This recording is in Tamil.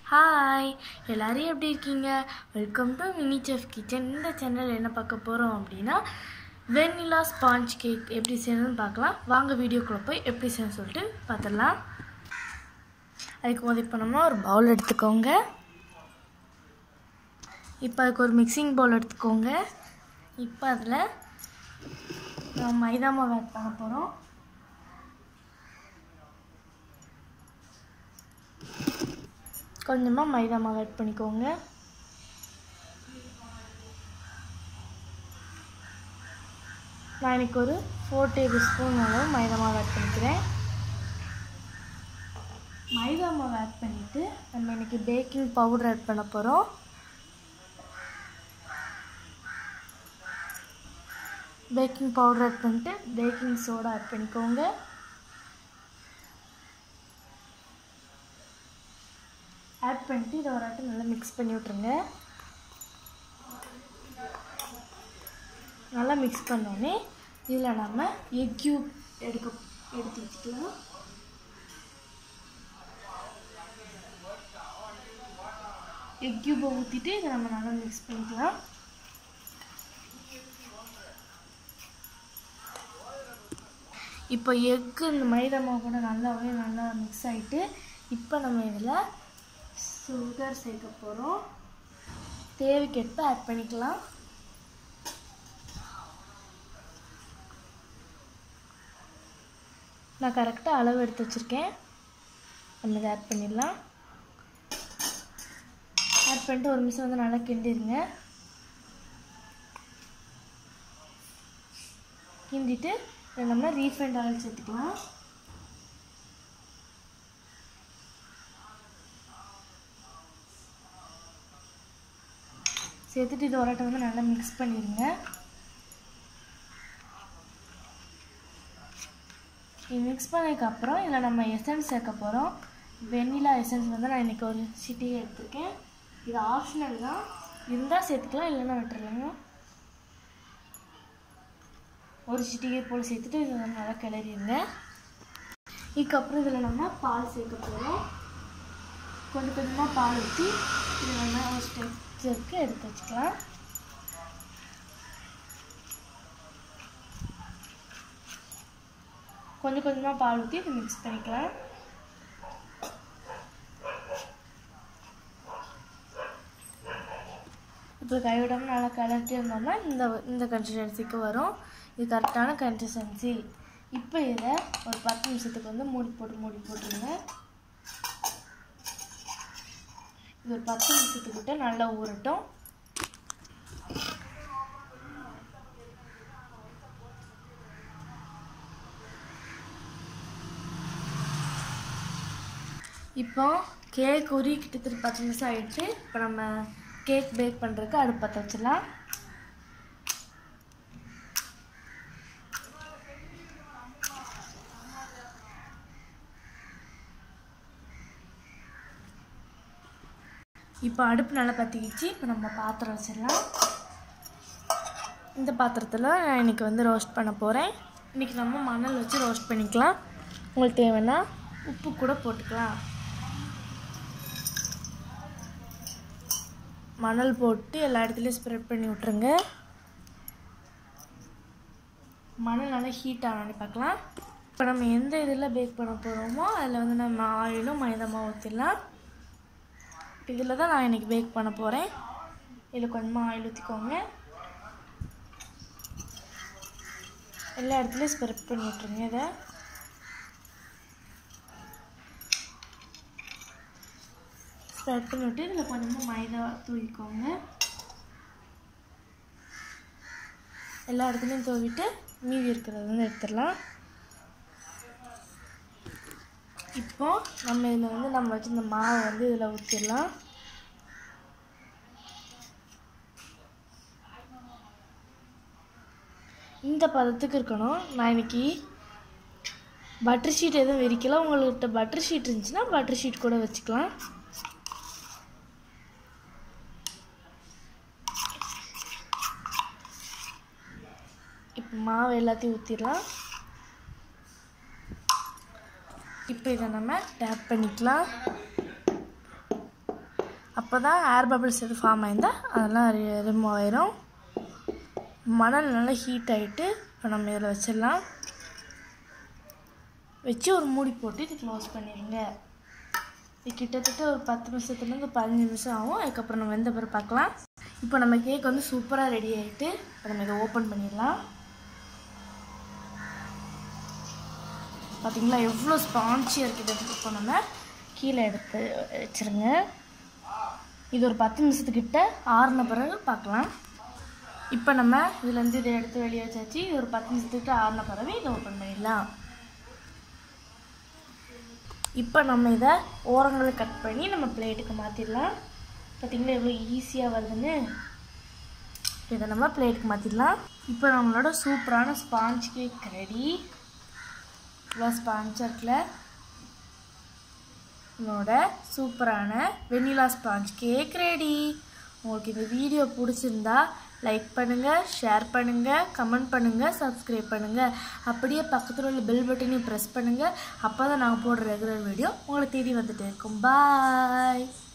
ஹாய் எல்லாரும் எப்படி இருக்கீங்க? Welcome to mini chef kitchen. இந்த சேனல் என்ன பார்க்க போகிறோம் அப்படின்னா வெண்ணிலா ஸ்பாஞ்ச் கேக் எப்படி செய்யணும்னு பார்க்கலாம். வாங்க வீடியோக்குள்ளே போய் எப்படி செய்யணும்னு சொல்லிட்டு பார்த்துடலாம். அதுக்கு முதல் இப்போ நம்ம ஒரு பவுல் எடுத்துக்கோங்க. இப்போ அதுக்கு ஒரு மிக்சிங் பவுல் எடுத்துக்கோங்க. இப்போ அதில் நம்ம மைதா மாவு ஆட் பண்ண போகிறோம். கொஞ்சமாக மைதா மாவு ஆட் பண்ணிக்கோங்க. நான் இன்றைக்கி ஒரு 4 டேபிள் ஸ்பூன் அளவு மைதா மாவு ஆட் பண்ணிக்கிறேன். மைதா மாவு ஆட் பண்ணிவிட்டு நம்ம இன்றைக்கி பேக்கிங் பவுடர் ஆட் பண்ண போகிறோம். பேக்கிங் பவுடர் ஆட் பண்ணிட்டு பேக்கிங் சோடா ஆட் பண்ணிக்கோங்க. ஆட் பண்ணிட்டு இதை ஒரு ஆட்டம் நல்லா மிக்ஸ் பண்ணி விட்ருங்க. நல்லா மிக்ஸ் பண்ணோடனே இதில் நம்ம எக் க்யூப் எடுத்து வச்சுக்கலாம். எக் க்யூப்பை ஊற்றிட்டு இதை நம்ம நல்லா மிக்ஸ் பண்ணிக்கலாம். இப்போ எக்கு இந்த மைதா மாவு கூட நல்லா மிக்ஸ் ஆகிட்டு இப்போ நம்ம இதில் சுகர் சேர்க்க போகிறோம். தேவைக்கேற்ப ஆட் பண்ணிக்கலாம். நான் கரெக்டாக அளவு எடுத்து வச்சுருக்கேன். நம்ம இதை ஆட் பண்ணிடலாம். ஆட் பண்ணிட்டு ஒரு நிமிஷம் வந்து நல்லா கிண்டிடுங்க. கிண்டிட்டு இதை நம்ம ரீஃபைண்ட் ஆயில் சேர்த்துக்கலாம். சேர்த்துட்டு இது ஒரு வந்து நல்லா மிக்ஸ் பண்ணிடுங்க. இது மிக்ஸ் பண்ணதுக்கப்புறம் இதில் நம்ம எசன்ஸ் சேர்க்க போகிறோம். வெண்ணிலா எசன்ஸ் வந்து நான் இன்றைக்கி ஒரு சிட்டிகை எடுத்துருக்கேன். இது ஆப்ஷனல் தான், இருந்தால் சேர்த்துக்கலாம், இல்லைன்னா விட்டுருலாங்க. ஒரு சிட்டிகை போல் சேர்த்துட்டு இதை நல்லா கிளறிடுங்க. இதுக்கப்புறம் இதில் நம்ம பால் சேர்க்க போகிறோம். கொஞ்சம் கொஞ்சமாக பால் ஊற்றி இதை நம்ம ஒரு ஸ்டெக்சருக்கு எடுத்து வச்சுக்கலாம். கொஞ்சம் கொஞ்சமாக பால் ஊற்றி இதை மிக்ஸ் பண்ணிக்கலாம். இப்போ கைவிடாமல் நல்லா கலர்ட்டி இருந்தோம்னா இந்த கன்சிஸ்டன்சிக்கு வரும். இது கரெக்டான கன்சிஸ்டன்சி. இப்போ இதை ஒரு 10 நிமிஷத்துக்கு வந்து மூடி போட்டுருங்க. இது ஒரு 10 நிமிஷத்துக்கிட்ட நல்லா ஊறட்டும். இப்போ கேக் உரி கிட்டத்தட்ட 10 நிமிஷம் ஆகிடுச்சு. இப்போ நம்ம கேக் பேக் பண்ணுறதுக்கு அடுப்பு பற்ற வச்சிடலாம். இப்போ அடுப்பு நல்லா பற்றிக்கிச்சு. இப்போ நம்ம பாத்திரம் வச்சிடலாம். இந்த பாத்திரத்தில் நான் இன்றைக்கி வந்து ரோஸ்ட் பண்ண போகிறேன். இன்றைக்கி நம்ம மணல் வச்சு ரோஸ்ட் பண்ணிக்கலாம். உங்களுக்கு தேவைன்னா உப்பு கூட போட்டுக்கலாம். மணல் போட்டு எல்லா இடத்துலையும் ஸ்ப்ரெட் பண்ணி விட்ருங்க. மணல் நல்லா ஹீட் ஆனான்னு பார்க்கலாம். இப்போ நம்ம எந்த இதில் பேக் பண்ண போகிறோமோ அதில் வந்து நம்ம ஆயிலும் மைதா மாவு ஊற்றிடலாம். இதில் தான் நான் இன்றைக்கி பேக் பண்ண போகிறேன். இதில் கொஞ்சமாக ஆயில் ஊற்றிக்கோங்க. எல்லா இடத்துலையும் ஸ்ப்ரெட் பண்ணி விட்ருங்க. இதை ஸ்ப்ரெட் பண்ணி விட்டு இதில் கொஞ்சமாக மைதா தூவிக்கோங்க. எல்லா இடத்துலையும் தூவிட்டு மீதி இருக்கிறது வந்து எடுத்துடலாம். இப்போ நம்ம இதில் வந்து நம்ம வச்சு இந்த மாவை வந்து இதில் ஊற்றிடலாம். இந்த பதத்துக்கு இருக்கணும். நான் இன்றைக்கி பட்டர் ஷீட் எதுவும் விரிக்கல. உங்கள்கிட்ட பட்டர் ஷீட் இருந்துச்சுன்னா பட்டர் ஷீட் கூட வச்சுக்கலாம். இப்போ மாவு எல்லாத்தையும் ஊற்றிடலாம். இப்போ இதை நம்ம டேப் பண்ணிக்கலாம். அப்போ தான் ஏர் பபிள்ஸ் எது ஃபார்ம் ஆயிருந்தால் அதெல்லாம் ரிமூவ் ஆயிரும். மணல் நல்லா ஹீட் ஆகிட்டு இப்போ நம்ம இதில் வச்சிடலாம். வச்சு ஒரு மூடி போட்டு இது க்ளோஸ் பண்ணிடுங்க. இது கிட்டத்தட்ட ஒரு 10 நிமிஷத்துலேருந்து 15 நிமிஷம் ஆகும். அதுக்கப்புறம் நம்ம வெந்த பிறகு பார்க்கலாம். இப்போ நம்ம கேக் வந்து சூப்பராக ரெடி ஆகிட்டு இப்போ நம்ம இதை ஓப்பன் பண்ணிடலாம். பார்த்திங்களா எவ்வளோ ஸ்பான்ச்சியாக இருக்குது. இப்போ நம்ம கீழே எடுத்து வச்சுருங்க. இது ஒரு 10 நிமிஷத்துக்கிட்ட ஆறுன பிறகு பார்க்கலாம். இப்போ நம்ம இதுலேருந்து இதை எடுத்து வெளியே வச்சாச்சு. இது ஒரு 10 நிமிஷத்துக்கிட்ட ஆறுன பிறகு இதை ஓப்பன் பண்ணிடலாம். இப்போ நம்ம இதை ஓரங்களை கட் பண்ணி நம்ம பிளேட்டுக்கு மாற்றிடலாம். பார்த்திங்களா எவ்வளோ ஈஸியாக வருதுன்னு. இதை நம்ம பிளேட்டுக்கு மாற்றிடலாம். இப்போ நம்மளோட சூப்பரான ஸ்பாஞ்ச் கேக் ரெடி. இவ்வளோ ஸ்பாஞ்சாக இருக்குல்ல. நம்மளோட சூப்பரான வெண்ணிலா ஸ்பாஞ்ச் கேக் ரெடி. உங்களுக்கு இந்த வீடியோ பிடிச்சிருந்தா லைக் பண்ணுங்கள், ஷேர் பண்ணுங்கள், கமெண்ட் பண்ணுங்கள், சப்ஸ்கிரைப் பண்ணுங்கள். அப்படியே பக்கத்தில் உள்ள பெல் பட்டனையும் ப்ரெஸ் பண்ணுங்கள். அப்போ தான் நாங்கள் போடுற ரெகுலர் வீடியோ உங்களை தேடி வந்துகிட்டே இருக்கும். பாய்.